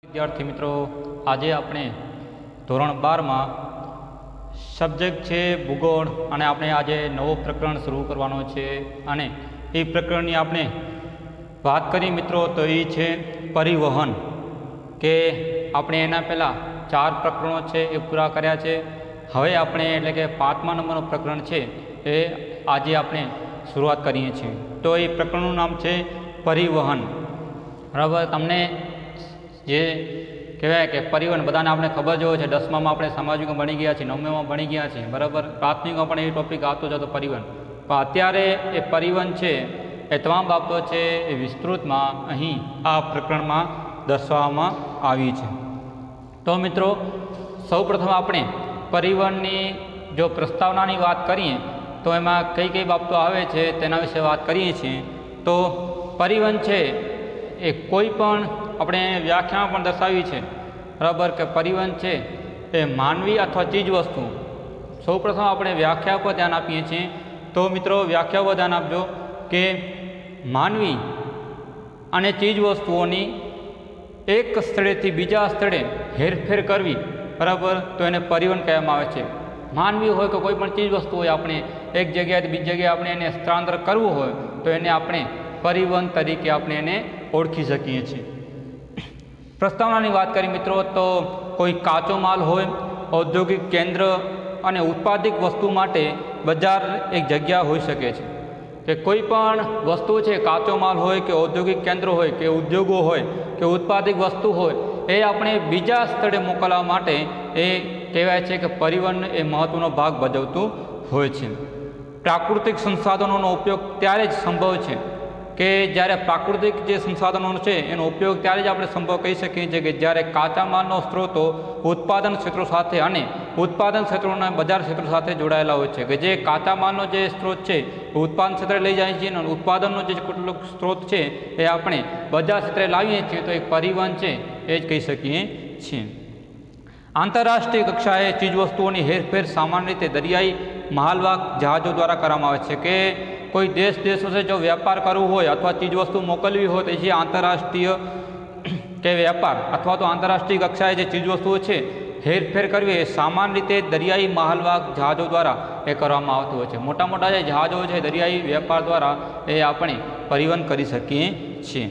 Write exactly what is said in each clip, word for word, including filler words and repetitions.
विद्यार्थी मित्रों, आज आपणे धोरण बार में सब्जेक्ट है भूगोल और आपणे आज नवो प्रकरण शुरू करवानो छे अने ए प्रकरण आपणे बात करी मित्रों तो ये है परिवहन के आपणे एना पहला चार प्रकरणों है ये पूरा कर्या छे। हवे आपणे एटले के पांचमा नंबरनो प्रकरण है ये आज आपणे शुरुआत करीए छीए। तो ये प्रकरणनुं नाम है परिवहन। बराबर, तमने जे कहेवाय कि परिवहन बधाने आपने खबर जो है दसमा में आपणे सामाजिक में भणी गया छे, नवमा में भणी गया छे। बराबर, प्राथमिक में पण ए टॉपिक आतो जतो परिवहन, पण अत्यारे ए परिवहन छे ए तमाम बाबतो छे ए विस्तृत में अहीं आ प्रकरण में दर्शाववामां आवी छे। तो मित्रों, सौप्रथम आपणे परिवहननी जो प्रस्तावनानी वात करीए तो एमां कई कई बाबतो आवे छे तेना विषे वात करीए छीए। तो परिवहन छे ए कोईपण अपने व्याख्या में दर्शावी है। बराबर, के परिवहन है ए मानवी अथवा चीज वस्तु। सौ प्रथम अपने व्याख्या पर ध्यान आपीए छीए। तो मित्रों, व्याख्या पर ध्यान आपजो कि मानवी अने चीज वस्तुओनी एक स्थळेथी बीजा स्थळे हेरफेर करवी, बराबर, तो एने परिवहन कहेवामां आवे छे। मानवी होय के कोईपण चीज वस्तु होय, आपणे एक जग्याएथी बीजी जग्याए आपणे एने स्थानांतर करवुं होय तो एने आपणे परिवहन तरीके आपणे एने ओळखी शकीए छीए। प्रस्तावनानी बात करी मित्रों तो कोई काचो माल होय, औद्योगिक केन्द्र अने उत्पादित वस्तु माटे बजार एक जग्या होई शके छे। कि कोईपण वस्तु है काचो माल होय के औद्योगिक केन्द्र होय के उद्योगों होय के उत्पादित वस्तु होय ए आपणे बीजा स्थळे मोकलवा माटे ए कहेवाय छे कि परिवहन ए महत्वनो भाग भजवतुं होय छे। प्राकृतिक संसाधनों उपयोग त्यारे ज संभव है कि જ્યારે प्राकृतिक जो संसाधनों है एनो उपयोग त्यारे ज आपणे संभव कही सकीए छीए कि જ્યારે काचा मालनो स्त्रोतो उत्पादन क्षेत्रों साथे अने उत्पादन क्षेत्रों बजार क्षेत्रों साथे जोड़ायेला होय छे। कि जे काचा मालनो जे स्त्रोत है उत्पादन क्षेत्रे लई जाए छीए अने उत्पादननो जे કેટલોક स्त्रोत है ए आपणे बजार क्षेत्रे लावीए छीए तो एक परिवहन है ए ज कही सकीए छीए। आंतरराष्ट्रीय कक्षाए चीजवस्तुओनी हेरफेर सामान्य रीते दरियाई मालवाहक जहाजों द्वारा करामां आवे छे। कि कोई देश देशों से जो व्यापार करवो हो अथवा चीजवस्तु मोकलवी हो तो ये आंतरराष्ट्रीय के व्यापार अथवा तो आंतरराष्ट्रीय कक्षाए जो चीजवस्तुओं है हेरफेर करवी ए सामान्य रीते दरियाई मालवाहक जहाजों द्वारा ए करवामां आवतुं होय छे। मोटा मोटा जे जहाजों है दरियाई व्यापार द्वारा ए आपणे परिवहन करी शकीए छीए।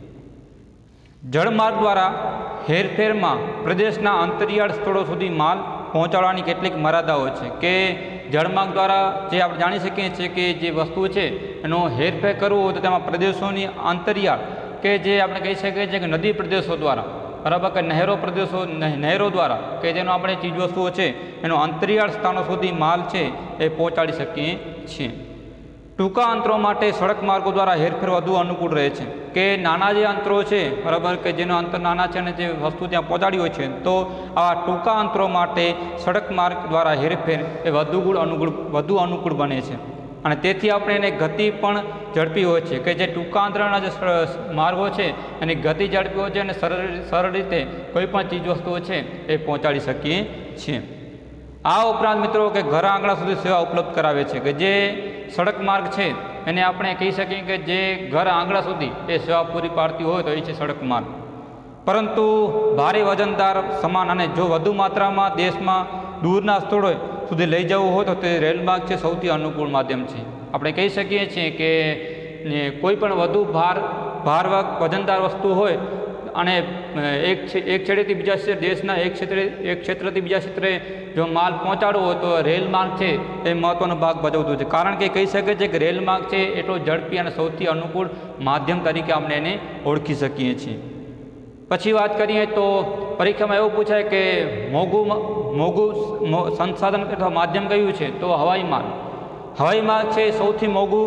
जलमार्ग द्वारा हेरफेर में प्रदेशना अंतरियाळ स्थळों सुधी माल पहोंचाडवानी केटलीक मर्यादाओ छे। कि जलमार्ग द्वारा जे आप जाणी सकीए छीए कि जे वस्तु है एनो हेरफेर करवो हो तो तेमां प्रदेशोनी अंतरियाळ के जे आपणे कही सकीए छीए कि नदी प्रदेशों द्वारा, बराबर, कि नहेरों प्रदेशों नहेरों द्वारा कि जेनो आपणे चीजवस्तुओ है एनो अंतरियाळ स्थानों सुधी माल है ए पहोंचाडी शकीए छीए। टूंका अंतरों माटे सड़क मार्गों द्वारा हेरफेर वधु अनुकूल रहे छे। कि नाना जे अंतरों है, बराबर, कि जेनो अंतर नाना छे ने जे वस्तु त्यां पहोंचाडी होय छे तो आ टूंका अंतरों माटे सड़क मार्ग द्वारा हेरफेर ए वधु गुण अनुकूल वधु अनुकूल बने छे अने तेथी आपणे एने गति पण झड़पी होय छे। कि जे टूंका अंतरना जे मार्गो छे एनी गति झड़पी होय छे अने सरळ सरळ रीते कोईपण चीज वस्तुओ छे ए पहोंचाडी शकीए छीए। आ उपरांत मित्रों के घर आंगणा सुधी सेवा उपलब्ध करावे छे। कि जे सड़क मार्ग है एने आपणे कही सकीए कि जे घर आंगणा सुधी ए सेवा पूरी पाड़ती होय तो ए छे सड़क मार्ग। परंतु भारे वजनदार सामान अने जो वधु मात्रा में देश में दूरना स्थळोए सुधी लई जवुं होय तो ते रेल मार्ग है सौथी अनुकूल माध्यम है। आपणे कही सकीए छीए कि कोईपण वधु भार भारवाहक वजनदार वस्तु होय अने एक एक छेड़ेथी बीजा देशना एक क्षेत्र एक क्षेत्रथी बीजा क्षेत्रे जो माल पहोंचाड़વો हो तो रेल मार्ग है ये महत्वनो भाग भजवतो छे। कारण के कही सके छे कि रेल मार्ग है एटलो झड़पी अने सौथी अनुकूल माध्यम तरीके आपणे एने ओळखी शकीए छीए। पछी बात करीए तो परीक्षा में एवुं पूछाय कि मोघुं मोघुं संसाधन अथवा माध्यम कयुं छे तो हवाई मार्ग। हवाई मार्ग है सौथी मोघुं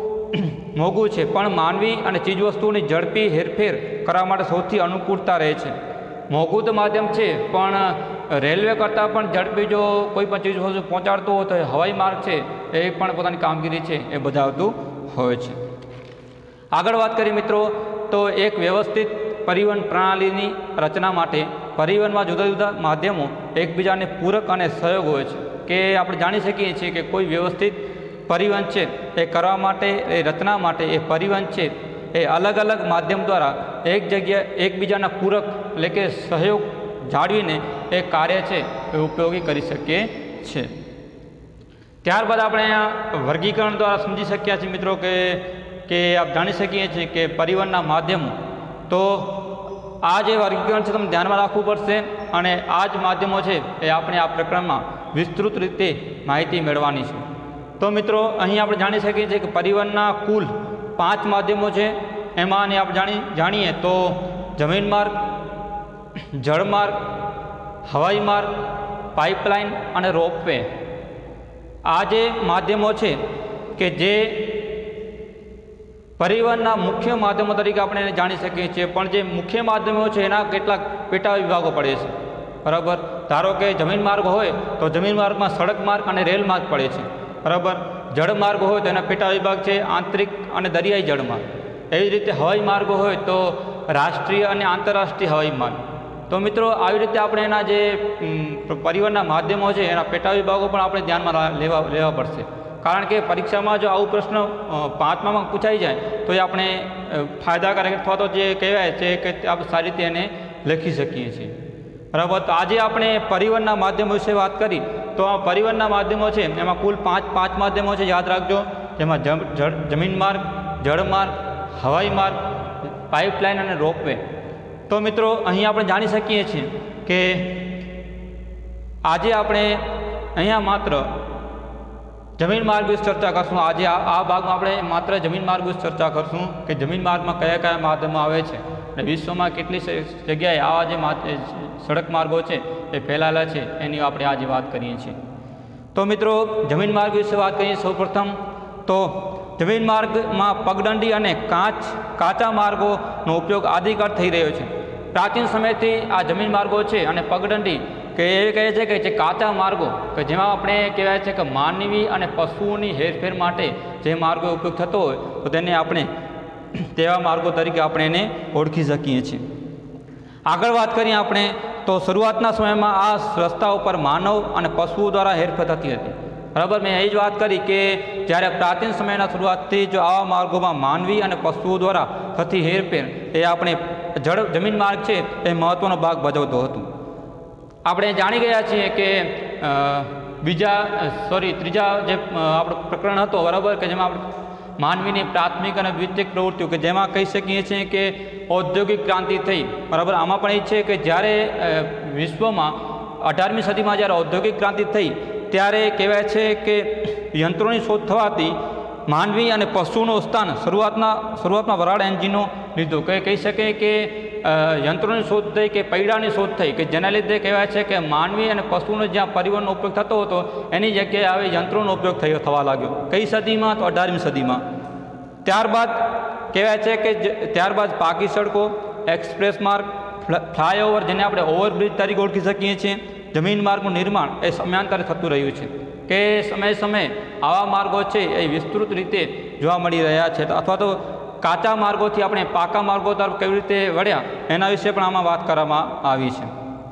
मोघुं है पण मानवी अने चीजवस्तुओनी झड़पी हेरफेर करवा माटे सौथी अनुकूलता रहे छे। मोघुं तो माध्यम है पण रेलवे करता पण झड़पी जो कोई पण चीज वस्तु पहोंचाड़तो हो तो हवाई मार्ग है ए पण पोतानी कामगीरी है ए बजावतुं होय छे। आगळ वात करीए मित्रों तो एक व्यवस्थित परिवहन प्रणालीनी रचना माटे परिवहन में जुदा जुदा माध्यमों एकबीजाने पूरक अने सहयोग होय छे। कि आपणे जाणी शकीए छीए कि कोई व्यवस्थित परिवहन है ए करवा माटे ए रचना माटे ए परिवहन है એ અલગ અલગ માધ્યમ દ્વારા એક જગ્યા એકબીજાના પૂરક એટલે કે સહયોગ જાળવીને એ કાર્ય છે એ ઉપયોગી કરી શકીએ છીએ। ત્યારબાદ આપણે અહીંયા વર્ગીકરણ દ્વારા સમજી શક્યા છીએ મિત્રો કે કે આપ જાણી શકીએ છીએ કે પરિવહનના માધ્યમો, તો આ જે વર્ગીકરણ છે તમે ધ્યાનમાં રાખવું પડશે અને આ જ માધ્યમો છે એ આપણે આ પ્રકરણમાં વિસ્તૃત રીતે માહિતી મેળવવાની છે। તો મિત્રો અહીં આપણે જાણી શકીએ છીએ કે પરિવહનના કુલ પાંચ માધ્યમો છે। એમાં આપણે જાણી જાણીએ તો જમીન માર્ગ, જળમાર્ગ, હવાઈ માર્ગ, પાઇપલાઇન અને રોપવે, આ જે માધ્યમો છે કે જે પરિવહનના મુખ્ય માધ્યમો તરીકે આપણે એને જાણી શકીએ છીએ। પણ જે મુખ્ય માધ્યમો છે એના કેટલાક પેટા વિભાગો પડે છે, બરાબર। ધારો કે જમીન માર્ગ હોય તો જમીન માર્ગમાં સડક માર્ગ અને રેલ માર્ગ પડે છે, બરાબર। જળમાર્ગ હોય તો એના પેટા વિભાગ છે આંતરિક અને દરિયાઈ જળમાર્ગ। એવી જ રીતે હવાઈ માર્ગ હોય તો રાષ્ટ્રીય અને આંતરરાષ્ટ્રીય હવાઈ માર્ગ। તો મિત્રો આવી રીતે આપણે એના જે પરિવહનના માધ્યમો છે એના પેટા વિભાગો પણ આપણે ધ્યાનમાં લેવા લેવા પડશે, કારણ કે પરીક્ષામાં જો આવું પ્રશ્ન પાંચમામાં પૂછાઈ જાય તો એ આપણે ફાયદાકારક અથવા તો જે કહેવાય છે કે આપણે સારી રીતે એને લખી શકીએ છીએ, બરાબર। તો આજે આપણે પરિવહનના માધ્યમો વિશે વાત કરી, તો આ પરિવહનના માધ્યમો છે એમાં કુલ પાંચ પાંચ માધ્યમો છે, યાદ રાખજો। જેમાં જમીન માર્ગ, જળમાર્ગ, હવાઈ માર્ગ, પાઇપલાઇન અને રોપવે। તો મિત્રો અહીં આપણે જાણી શકીએ છીએ કે આજે આપણે અહીંયા માત્ર જમીન માર્ગ વિશે ચર્ચા કરશું। આજે આ ભાગમાં આપણે માત્ર જમીન માર્ગ વિશે ચર્ચા કરશું કે જમીન માર્ગમાં કયા કયા માધ્યમો આવે છે અને વિશ્વમાં કેટલી જગ્યાએ આવા જે સડક માર્ગો છે એ ફેલાયેલા છે એની આપણે આજે વાત કરીએ છીએ। તો મિત્રો જમીન માર્ગ વિશે વાત કરીએ સૌપ્રથમ તો જમીન માર્ગમાં પગદંડી અને કાચ કાચા માર્ગોનો ઉપયોગ આદિકાળ થઈ રહ્યો છે। પ્રાચીન સમયથી આ જમીન માર્ગો છે અને પગદંડી કે એ કહે છે કે જે કાચા માર્ગો કે જેમાં આપણે કહેવાય છે કે માનવી અને પશુઓની હેરફેર માટે જે માર્ગો ઉપયોગ થતો હોય તો તેને આપણે તેવા માર્ગો તરીકે આપણે એને ઓળખી શકીએ છીએ। આગળ વાત કરીએ આપણે તો શરૂઆતના સમયમાં આ રસ્તાઓ પર માનવ અને પશુઓ દ્વારા હેરફેર થતી હતી, બરાબર। મેં એ જ વાત કરી કે જ્યારે પ્રાચીન સમયના શરૂઆતથી જો આવા માર્ગોમાં માનવી અને પશુઓ દ્વારા થતી હેરફેર એ આપણે જળ જમીન માર્ગ છે એ મહત્ત્વનો ભાગ ભજવતો હતો। આપણે જાણી ગયા છીએ કે બીજા સોરી ત્રીજા જે આપણું પ્રકરણ હતો, બરાબર, કે જેમાં આપણે માનવીની પ્રાથમિક અને દ્વિતીયક પ્રવૃત્તિઓ કે જેમાં કહી શકીએ છીએ કે ઔદ્યોગિક ક્રાંતિ થઈ, બરાબર। આમાં પણ એ છે કે જ્યારે વિશ્વમાં અઢારમી સદીમાં જ્યારે ઔદ્યોગિક ક્રાંતિ થઈ ત્યારે કહેવાય છે કે યંત્રોની શોધ થવાથી માનવી અને પશુઓનું સ્થાન શરૂઆતના શરૂઆતમાં વરાળ એન્જિનો લીધું, કે કહી શકે કે યંત્રોની શોધ થઈ કે પૈડાની શોધ થઈ કે જેના લીધે કહેવાય છે કે માનવી અને પશુનો જ્યાં પરિવહનનો ઉપયોગ થતો હતો એની જગ્યાએ હવે યંત્રોનો ઉપયોગ થયો થવા લાગ્યો। કઈ સદીમાં? તો અઢારમી સદીમાં। ત્યારબાદ કહેવાય છે કે ત્યારબાદ પાકી સડકો, એક્સપ્રેસ માર્ગ, ફ્લાયઓવર જેને આપણે ઓવરબ્રિજ તરીકે ઓળખી શકીએ છીએ, જમીન માર્ગનું નિર્માણ એ સમયાંતરે થતું રહ્યું છે કે સમયે સમયે આવા માર્ગો છે એ વિસ્તૃત રીતે જોવા મળી રહ્યા છે। અથવા તો કાચા માર્ગોથી આપણે પાકા માર્ગો તરફ કેવી રીતે વળ્યા એના વિશે પણ આમાં વાત કરવામાં આવી છે।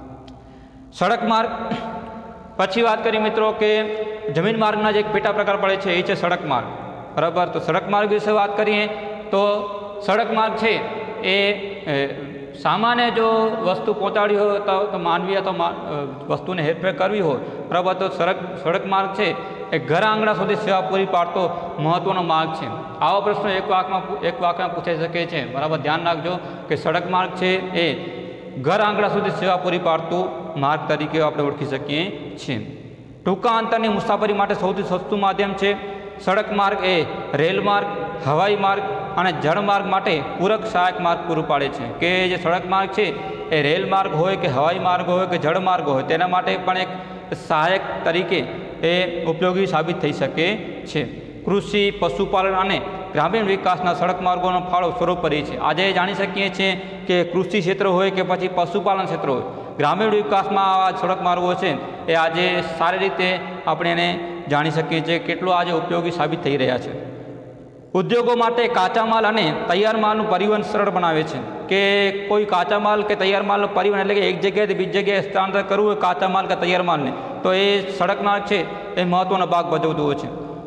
સડક માર્ગ પછી વાત કરીએ મિત્રો કે જમીન માર્ગના જે એક પેટા પ્રકાર પડે છે એ છે સડક માર્ગ, બરાબર। તો સડક માર્ગ વિશે વાત કરીએ તો સડક માર્ગ છે એ સામાન્ય જો વસ્તુ પહોંચાડી હોય તો માનવી અથવા વસ્તુને હેરફેર કરવી હોય, બરાબર, તો સડક સડક માર્ગ છે એ ઘર આંગણા સુધી સેવા પૂરી પાડતો મહત્ત્વનો માર્ગ છે। આવો પ્રશ્ન એક વાક્યમાં એક વાક્યમાં પૂછાઈ શકે છે, બરાબર। ધ્યાન રાખજો કે સડક માર્ગ છે એ ઘર આંગણા સુધી સેવા પૂરી પાડતું માર્ગ તરીકે આપણે ઓળખી શકીએ છીએ। ટૂંકા અંતરની મુસાફરી માટે સૌથી સસ્તું માધ્યમ છે સડક માર્ગ એ રેલ માર્ગ, હવાઈ માર્ગ અને જળમાર્ગ માટે પૂરક સહાયક માર્ગ પૂરું પાડે છે કે જે સડક માર્ગ છે એ રેલ માર્ગ હોય કે હવાઈ માર્ગ હોય કે જળમાર્ગ હોય તેના માટે પણ એક સહાયક તરીકે એ ઉપયોગી સાબિત થઈ શકે છે। કૃષિ, પશુપાલન અને ગ્રામીણ વિકાસના સડક માર્ગોનો ફાળો સર્વોપરી છે। આજે જાણી શકીએ છીએ કે કૃષિ ક્ષેત્ર હોય કે પછી પશુપાલન ક્ષેત્ર હોય, ગ્રામીણ વિકાસમાં આવા સડક માર્ગો છે એ આજે સારી રીતે આપણે એને જાણી શકીએ છીએ કેટલું આજે ઉપયોગી સાબિત થઈ રહ્યા છે। ઉદ્યોગો માટે કાચા માલ અને તૈયાર માલનું પરિવહન સરળ બનાવે છે કે કોઈ કાચા માલ કે તૈયાર માલનું પરિવહન એટલે કે એક જગ્યાએથી બીજી જગ્યાએ સ્થળાંતર કરવું હોય કાચા માલ કે તૈયાર માલને, તો એ સડક માર્ગ છે એ મહત્ત્વનો ભાગ ભજવતો હોય છે।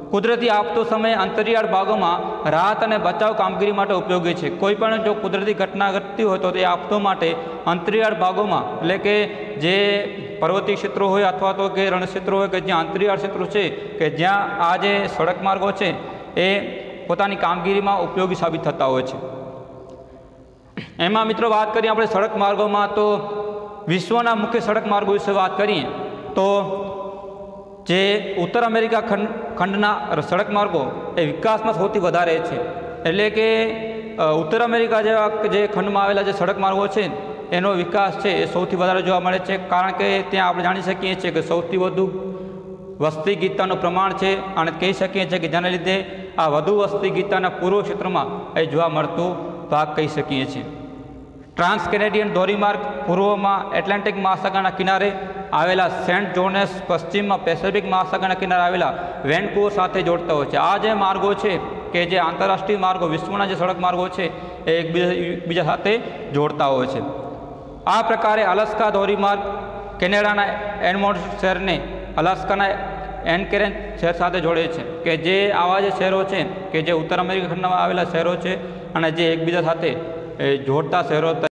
કુદરતી આફતો સમયે અંતરિયાળ ભાગોમાં રાહત અને બચાવ કામગીરી માટે ઉપયોગી છે। કોઈ પણ જો કુદરતી ઘટના ઘટતી હોય તો તે આફતો માટે અંતરિયાળ ભાગોમાં એટલે કે જે પર્વતીય ક્ષેત્રો હોય અથવા તો કે રણક્ષેત્રો હોય કે જ્યાં અંતરિયાળ ક્ષેત્રો છે કે જ્યાં આ જે સડક માર્ગો છે એ પોતાની કામગીરીમાં ઉપયોગી સાબિત થતા હોય છે। એમાં મિત્રો વાત કરીએ આપણે સડક માર્ગોમાં, તો વિશ્વના મુખ્ય સડક માર્ગો વિશે વાત કરીએ તો જે ઉત્તર અમેરિકા ખંડ ખંડના સડક માર્ગો એ વિકાસમાં સૌથી વધારે છે। એટલે કે ઉત્તર અમેરિકા જેવા જે ખંડમાં આવેલા જે સડક માર્ગો છે એનો વિકાસ છે એ સૌથી વધારે જોવા મળે છે, કારણ કે ત્યાં આપણે જાણી શકીએ છીએ કે સૌથી વધુ વસ્તી ગીતાનું પ્રમાણ છે અને કહી શકીએ છીએ કે જેના લીધે આ વધુ વસ્તી ગીતાના પૂર્વ ક્ષેત્રમાં એ જોવા મળતો ભાગ કહી શકીએ છીએ। ટ્રાન્સ કેનેડિયન ધોરીમાર્ગ પૂર્વમાં એટલાન્ટિક મહાસાગરના કિનારે આવેલા સેન્ટ જોનેસ, પશ્ચિમમાં પેસિફિક મહાસાગરના કિનારે આવેલા વેનકુવર સાથે જોડતા હોય છે। આ જે માર્ગો છે કે જે આંતરરાષ્ટ્રીય માર્ગો, વિશ્વના જે સડક માર્ગો છે એ એકબીજા એકબીજા સાથે જોડતા હોય છે। આ પ્રકારે અલાસ્કા ધોરીમાર્ગ કેનેડાના એડમોન્ડ શહેરને અલાસ્કાના એનકેરેન શહેર સાથે જોડે છે, કે જે આવા જે શહેરો છે કે જે ઉત્તર અમેરિકા ખંડમાં આવેલા શહેરો છે અને જે એકબીજા સાથે જોડતા શહેરો